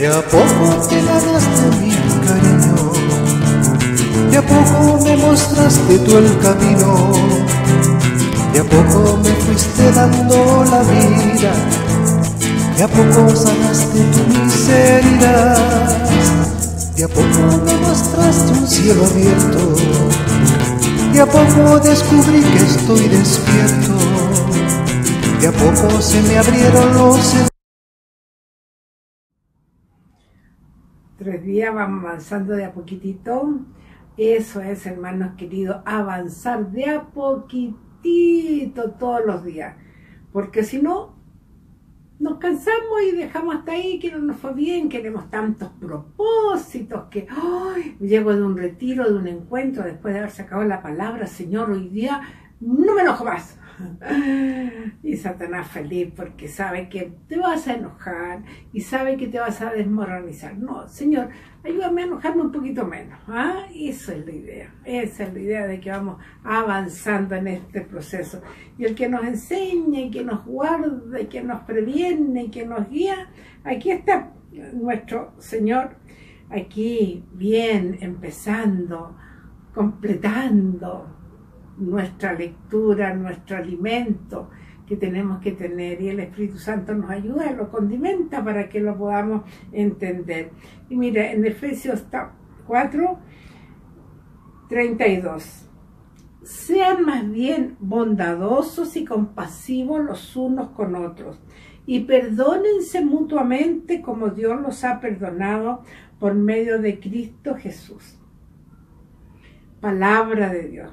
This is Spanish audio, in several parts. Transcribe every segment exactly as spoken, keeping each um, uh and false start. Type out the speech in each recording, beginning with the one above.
De a poco te ganaste mi cariño, de a poco me mostraste tú el camino, de a poco me fuiste dando la vida, de a poco sanaste tu miseria, de a poco me mostraste un cielo abierto, de a poco descubrí que estoy despierto, de a poco se me abrieron los... Tres días vamos avanzando de a poquitito. Eso es, hermanos queridos, avanzar de a poquitito todos los días, porque si no nos cansamos y dejamos hasta ahí, que no nos fue bien, queremos tantos propósitos, que ¡ay! Llego de un retiro, de un encuentro, después de haber sacado la palabra, Señor, hoy día no me enojo más. Y Satanás feliz porque sabe que te vas a enojar y sabe que te vas a desmoralizar. No, Señor, ayúdame a enojarme un poquito menos. ¿Ah? Esa es la idea, esa es la idea de que vamos avanzando en este proceso. Y el que nos enseña y que nos guarda y que nos previene y que nos guía, aquí está nuestro Señor, aquí bien, empezando, completando nuestra lectura, nuestro alimento que tenemos que tener, y el Espíritu Santo nos ayuda, lo condimenta para que lo podamos entender. Y mira, en Efesios cuatro, treinta y dos, sean más bien bondadosos y compasivos los unos con otros, y perdónense mutuamente como Dios los ha perdonado por medio de Cristo Jesús. Palabra de Dios.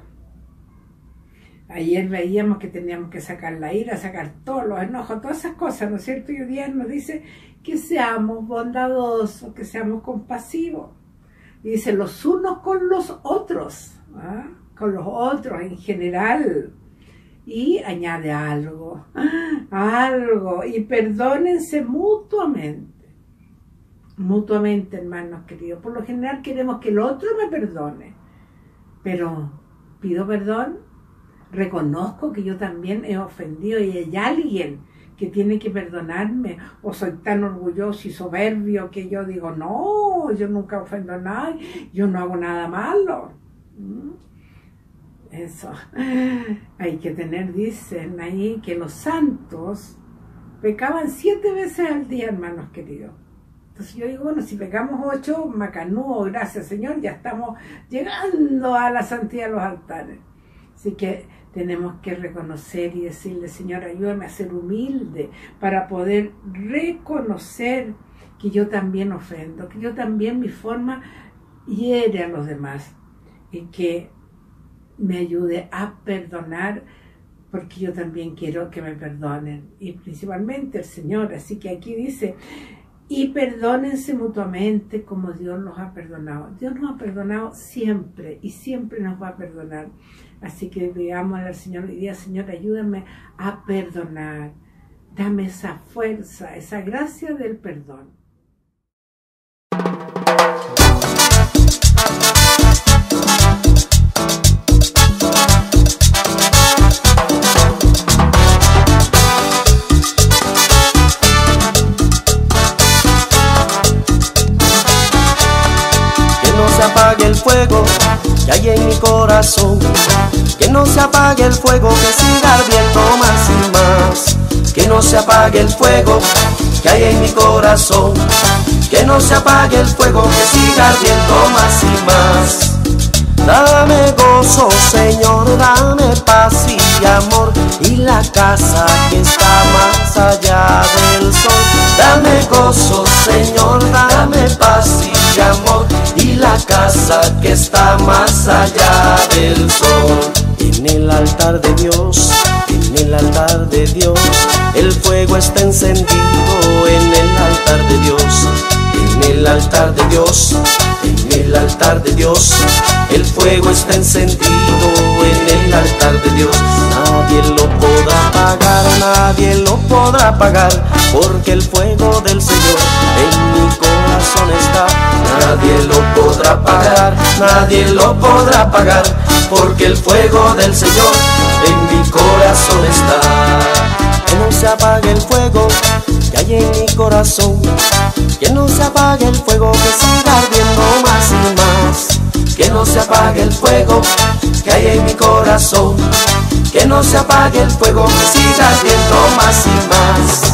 Ayer veíamos que teníamos que sacar la ira, sacar todos los enojos, todas esas cosas, ¿no es cierto? Y hoy día nos dice que seamos bondadosos, que seamos compasivos. Y dice los unos con los otros, ¿ah? Con los otros en general. Y añade algo, algo, y perdónense mutuamente. Mutuamente, hermanos queridos. Por lo general queremos que el otro me perdone, pero pido perdón. Reconozco que yo también he ofendido y hay alguien que tiene que perdonarme, o soy tan orgulloso y soberbio que yo digo, no, yo nunca ofendo a nadie, yo no hago nada malo. Eso, hay que tener, dicen ahí, que los santos pecaban siete veces al día, hermanos queridos. Entonces yo digo, bueno, si pecamos ocho, macanudo, gracias Señor, ya estamos llegando a la santidad de los altares. Así que tenemos que reconocer y decirle, Señor, ayúdame a ser humilde para poder reconocer que yo también ofendo, que yo también mi forma hiere a los demás, y que me ayude a perdonar, porque yo también quiero que me perdonen, y principalmente el Señor. Así que aquí dice, y perdónense mutuamente como Dios los ha perdonado. Dios nos ha perdonado siempre y siempre nos va a perdonar. Así que veamos al Señor hoy día, Señor, ayúdame a perdonar. Dame esa fuerza, esa gracia del perdón. Apague el fuego que hay en mi corazón, que no se apague el fuego, que siga ardiendo más y más, que no se apague el fuego que hay en mi corazón, que no se apague el fuego, que siga ardiendo más y más. Dame gozo, Señor, dame paz y amor, y la casa que está más allá del sol. Dame gozo, Señor, dame paz y amor, y la casa que está más allá del sol. En el altar de Dios, en el altar de Dios, el fuego está encendido en el altar de Dios. En el altar de Dios, en el altar de Dios, el fuego está encendido en el altar de Dios. Nadie lo podrá apagar, nadie lo podrá apagar, porque el fuego del Señor en mi corazón está. Nadie lo podrá apagar, nadie lo podrá apagar, porque el fuego del Señor en mi corazón está. Que no se apague el fuego que hay en mi corazón, que no se apague el fuego, que siga ardiendo más y más. Que no se apague el fuego que hay en mi corazón, que no se apague el fuego, que siga ardiendo más y más.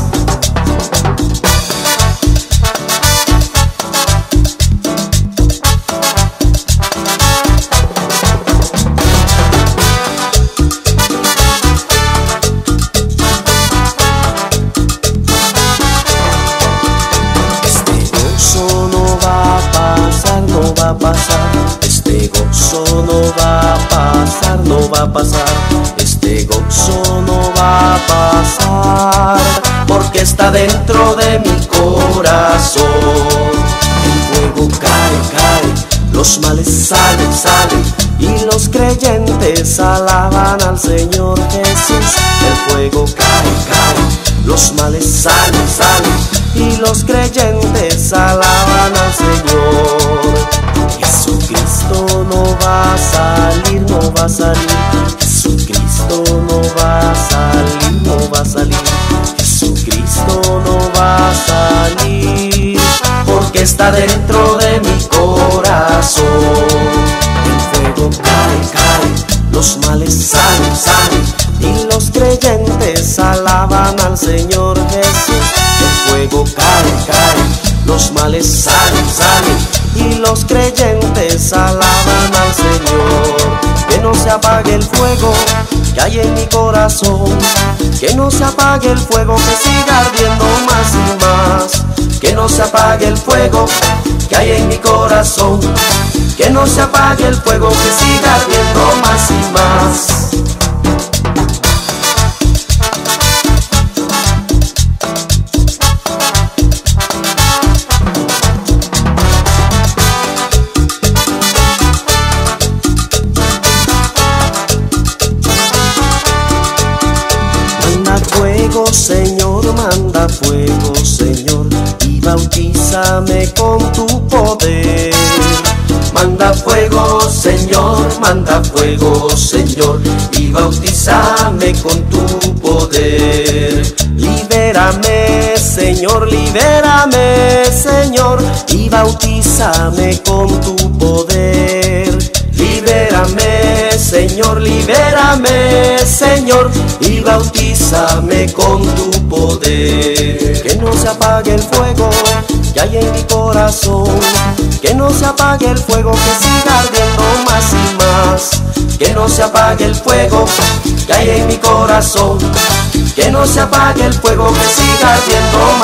Va a pasar, este gozo no va a pasar, no va a pasar, este gozo no va a pasar, porque está dentro de mi corazón. El fuego cae, cae, los males salen, salen, y los creyentes alaban al Señor Jesús. El fuego cae, cae, los males salen, salen, y los creyentes alaban al Señor. Jesucristo no va a salir, no va a salir. Jesucristo no va a salir, no va a salir. Jesucristo no va a salir, porque está dentro de mi corazón. El fuego cae, cae, los males salen, salen, y los creyentes alaban al Señor Jesús. El fuego cae, cae, los males salen, salen, y los creyentes alaban al Señor. Que no se apague el fuego que hay en mi corazón, que no se apague el fuego, que siga ardiendo más y más. Que no se apague el fuego que hay en mi corazón, que no se apague el fuego, que siga ardiendo más y más. Señor, manda fuego, Señor, y bautízame con tu poder. Manda fuego, Señor, manda fuego, Señor, y bautízame con tu poder. Libérame, Señor, libérame, Señor, y bautízame con tu poder. Libérame, Señor, libérame, Señor, y bautízame con tu poder. Que no se apague el fuego que hay en mi corazón, que no se apague el fuego, que siga ardiendo más y más. Que no se apague el fuego que hay en mi corazón, que no se apague el fuego, que siga ardiendo